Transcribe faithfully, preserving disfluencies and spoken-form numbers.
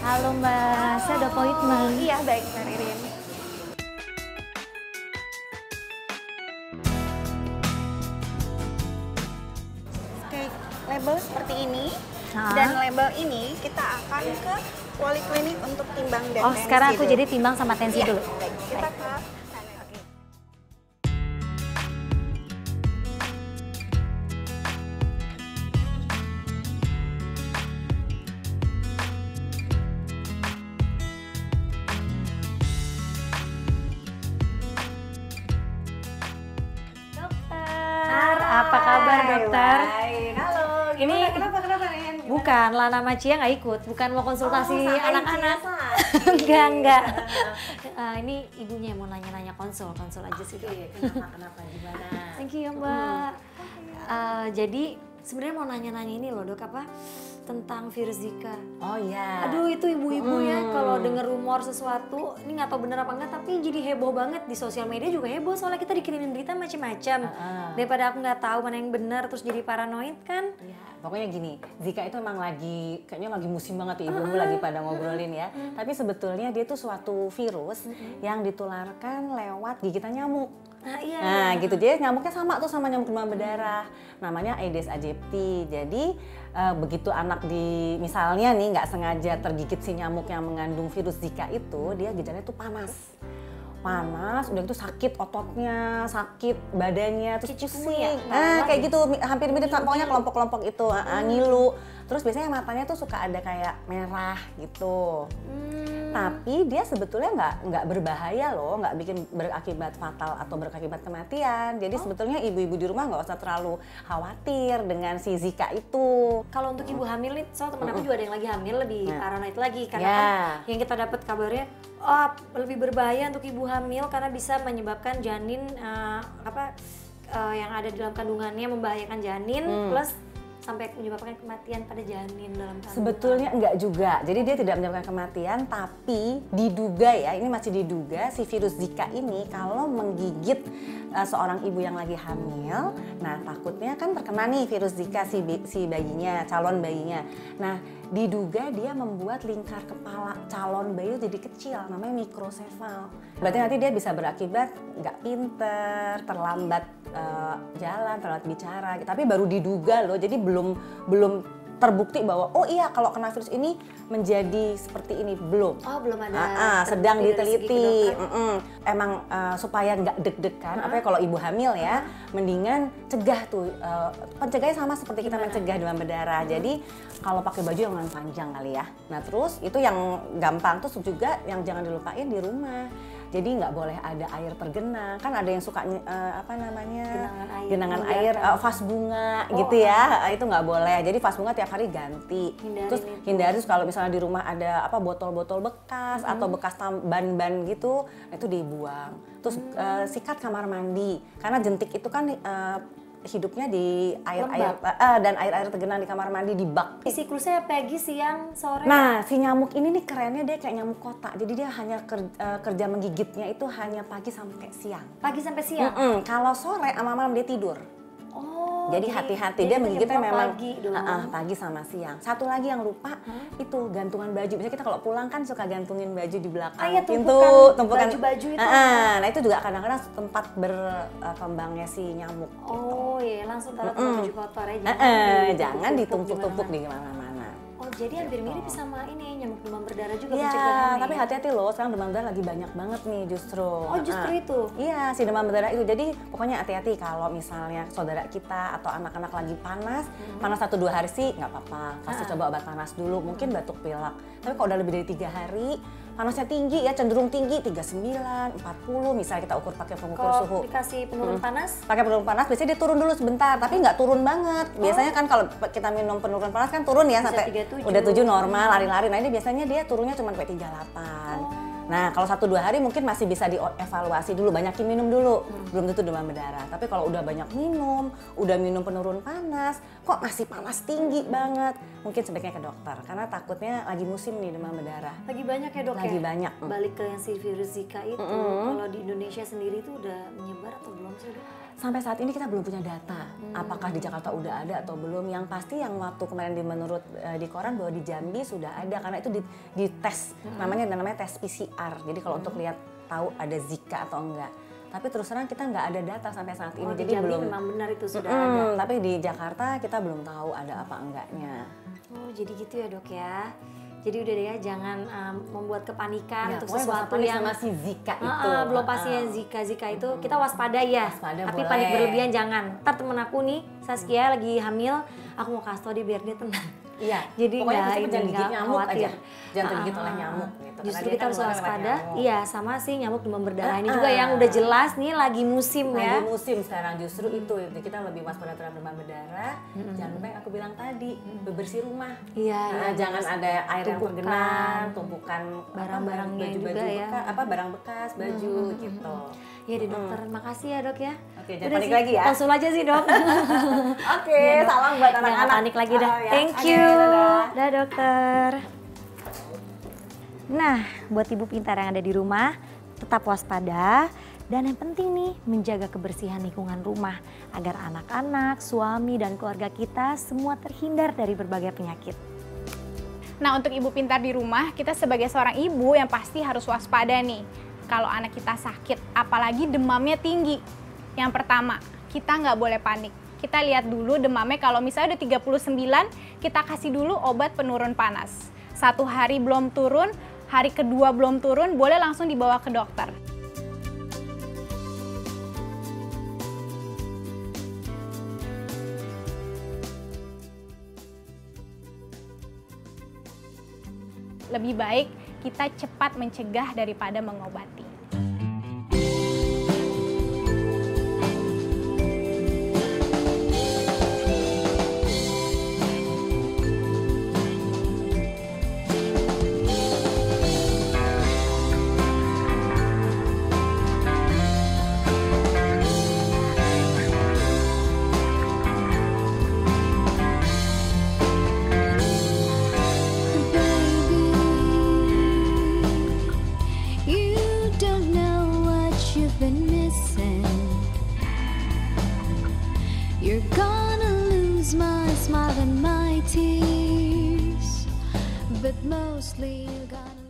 Halo Mbak, saya ada appointment. Iya, baik Mbak Ririn. Oke, label seperti ini. Nah. Dan label ini kita akan ke poliklinik untuk timbang dan Oh, tensi sekarang aku dulu. jadi timbang sama tensi Iya, dulu. baik. Kita Baik. ke sana. Oke. Dokter, apa kabar dokter? Baik, halo. Ini Gimana? kenapa kenapa Rin? Gimana? Bukan, Lana sama Cia nggak ikut, bukan mau konsultasi Oh, sampai anak-anak. Cia sakit. Enggak, enggak. Eh, ini ibunya mau nanya-nanya konsul, konsul aja sih. Oke, kenapa kenapa gimana? Thank you ya Mbak. Eh, jadi sebenarnya mau nanya-nanya ini loh dok, apa tentang virus Zika. Oh iya. Aduh itu ibu-ibu ya Hmm. kalau denger rumor sesuatu, ini nggak tahu bener apa enggak, tapi jadi heboh banget di sosial media juga heboh soalnya kita dikirimin berita macam-macam. Uh-uh. Daripada aku nggak tahu mana yang benar terus jadi paranoid kan. Ya, pokoknya gini, Zika itu emang lagi, kayaknya lagi musim banget ya, ibu-ibu lagi pada ngobrolin ya. Tapi sebetulnya dia tuh suatu virus yang ditularkan lewat gigitan nyamuk. Nah iya. Nah gitu, dia nyamuknya sama tuh sama nyamuk demam berdarah, namanya Aedes aegypti. Jadi eh, begitu anak di, misalnya nih nggak sengaja tergigit si nyamuk yang mengandung virus Zika itu, dia gejalanya tuh panas. Panas, udah itu sakit ototnya, sakit badannya, terus Kayak pusing. ya? Nah kayak gitu, mi- hampir mirip pokoknya kelompok-kelompok itu, ah, ngilu. Terus biasanya matanya tuh suka ada kayak merah gitu. Hmm. Tapi dia sebetulnya nggak nggak berbahaya loh, nggak bikin berakibat fatal atau berakibat kematian. Jadi sebetulnya ibu-ibu di rumah nggak usah terlalu khawatir dengan si Zika itu. Kalau untuk ibu hamil nih, soal temen aku juga ada yang lagi hamil lebih Nah. paranoid lagi karena Ya. kan yang kita dapat kabarnya oh lebih berbahaya untuk ibu hamil karena bisa menyebabkan janin eh, apa eh, yang ada di dalam kandungannya membahayakan janin plus sampai menyebabkan kematian pada janin dalam kandungan. Sebetulnya enggak juga, jadi dia tidak menyebabkan kematian, tapi diduga ya, ini masih diduga si virus Zika ini kalau menggigit uh, seorang ibu yang lagi hamil, nah takutnya kan terkena nih virus Zika si, bi- si bayinya, calon bayinya. Nah diduga dia membuat lingkar kepala calon bayi jadi kecil, namanya mikrosefal. Berarti nanti dia bisa berakibat nggak pinter, terlambat uh, jalan, terlambat bicara, tapi baru diduga loh, jadi belum belum terbukti bahwa oh iya kalau kena virus ini menjadi seperti ini, belum. Oh belum ada. Ah, ah, sedang terbukti dari segi diteliti. kedokteran. Mm-mm. Emang uh, supaya nggak deg-degan, apa ya kalau ibu hamil ya, mendingan cegah tuh. Uh, pencegahnya sama seperti kita mencegah demam berdarah. Jadi kalau pakai baju yang lengan panjang kali ya. Nah terus itu yang gampang, terus juga yang jangan dilupain di rumah. Jadi nggak boleh ada air tergenang, kan ada yang suka uh, apa namanya Genangan air. genangan Membiarkan. air, uh, vas bunga Oh, gitu ya, uh, itu nggak boleh. Jadi vas bunga tiap hari ganti. Hindarin Terus itu. hindari terus kalau misalnya di rumah ada apa botol-botol bekas atau bekas tam- ban-ban gitu, itu dibuang. Terus uh, sikat kamar mandi, karena jentik itu kan uh, hidupnya di air-air uh, dan air-air tergenang di kamar mandi di bak. Siklusnya pagi, siang, sore. Nah, si nyamuk ini nih kerennya dia kayak nyamuk kota. Jadi dia hanya kerja, kerja menggigitnya itu hanya pagi sampai siang. Pagi sampai siang. Mm-mm. Kalau sore sama malam dia tidur. Oh. Jadi hati-hati, dia menggigitnya nyemprot memang pagi dong. Ah, ah, pagi sama siang. Satu lagi yang lupa itu gantungan baju. Biasanya kita kalau pulang kan suka gantungin baju di belakang Ah, iya, pintu, tumpukan baju-baju itu. Ah, ah. Nah itu juga kadang-kadang tempat berkembangnya si nyamuk. Oh iya, langsung taruh tempat baju kotor ya. Ah, ah, ditumpuk-tumpuk jangan ditumpuk-tumpuk di di mana-mana. mana-mana. Oh jadi hampir mirip sama ini nyamuk demam berdarah juga Iya, pencegahannya tapi ya? hati-hati loh, sekarang demam berdarah lagi banyak banget nih justru. Oh justru Ah, itu? Iya, si demam berdarah itu. Jadi pokoknya hati-hati kalau misalnya saudara kita atau anak-anak lagi panas, panas satu dua hari sih nggak apa-apa. Kasih coba obat panas dulu, mungkin batuk pilek. Tapi kalau udah lebih dari tiga hari, panasnya tinggi ya, cenderung tinggi, tiga puluh sembilan, empat puluh, misalnya kita ukur pakai pengukur Kalau suhu. dikasih penurun panas? Pakai penurun panas, biasanya dia turun dulu sebentar, tapi nggak turun banget. Biasanya kan kalau kita minum penurun panas kan turun ya Bisa sampai tiga puluh tujuh. udah tujuh normal, lari-lari. Nah ini biasanya dia turunnya cuma sampai tiga puluh delapan. Nah kalau satu dua hari mungkin masih bisa dievaluasi dulu, banyakin minum dulu, belum tentu demam berdarah. Tapi kalau udah banyak minum, udah minum penurun panas, kok masih panas tinggi banget, mungkin sebaiknya ke dokter karena takutnya lagi musim nih demam berdarah. Lagi banyak ya dok Lagi ya? banyak. Balik ke yang si virus Zika itu, kalau di Indonesia sendiri itu udah menyebar atau belum sih dok? Sampai saat ini kita belum punya data, hmm. apakah di Jakarta udah ada atau belum. Yang pasti yang waktu kemarin di menurut uh, di koran bahwa di Jambi sudah ada, karena itu di, di tes, hmm. namanya namanya tes P C R. Jadi kalau hmm. untuk lihat tahu ada Zika atau enggak. Tapi terus terang kita nggak ada data sampai saat ini, oh, jadi Jambi belum. Memang benar itu sudah mm, ada. Tapi di Jakarta kita belum tahu ada apa enggaknya. Oh jadi gitu ya dok ya. Jadi udah deh ya, jangan um, membuat kepanikan ya, untuk sesuatu yang sama si Zika uh, itu. Uh, belum pasti yang Zika Zika itu hmm. kita waspada ya. Waspada tapi boleh. Panik berlebihan jangan. Ntar temen aku nih Saskia hmm. lagi hamil, aku mau kasih tau dia biar dia tenang. Iya. Jadi pokoknya nggak jangan digigit nyamuk khawatir. aja. Jangan uh, digigit oleh nyamuk gitu. Justru Karena kita kan harus waspada. Iya, sama sih nyamuk demam berdarah uh, ini juga uh, yang udah jelas nih lagi musim lagi ya. Lagi musim sekarang justru itu, itu kita lebih waspada terhadap demam berdarah. Hmm. Jangan lupa yang aku bilang tadi, bebersih rumah. Iya. Nah, iya jangan ada air yang tergenang, tumpukan barang-barangnya baju-baju juga ya. bekas, apa barang bekas, baju hmm. gitu. Iya deh dokter, hmm. makasih ya dok ya. Oke, jangan panik lagi ya. Konsul aja sih dok. Oke, ya, salam buat anak-anak. Jangan panik lagi dah. Oh, ya. Thank Oke, you. dadah. Dah dokter. Nah, buat ibu pintar yang ada di rumah, tetap waspada. Dan yang penting nih, menjaga kebersihan lingkungan rumah. Agar anak-anak, suami, dan keluarga kita semua terhindar dari berbagai penyakit. Nah, untuk ibu pintar di rumah, kita sebagai seorang ibu yang pasti harus waspada nih. Kalau anak kita sakit, apalagi demamnya tinggi. Yang pertama, kita nggak boleh panik. Kita lihat dulu demamnya, kalau misalnya udah tiga puluh sembilan, kita kasih dulu obat penurun panas. Satu hari belum turun, hari kedua belum turun, boleh langsung dibawa ke dokter. Lebih baik kita cepat mencegah daripada mengobati. You're gonna lose my smile and my tears, but mostly you're gonna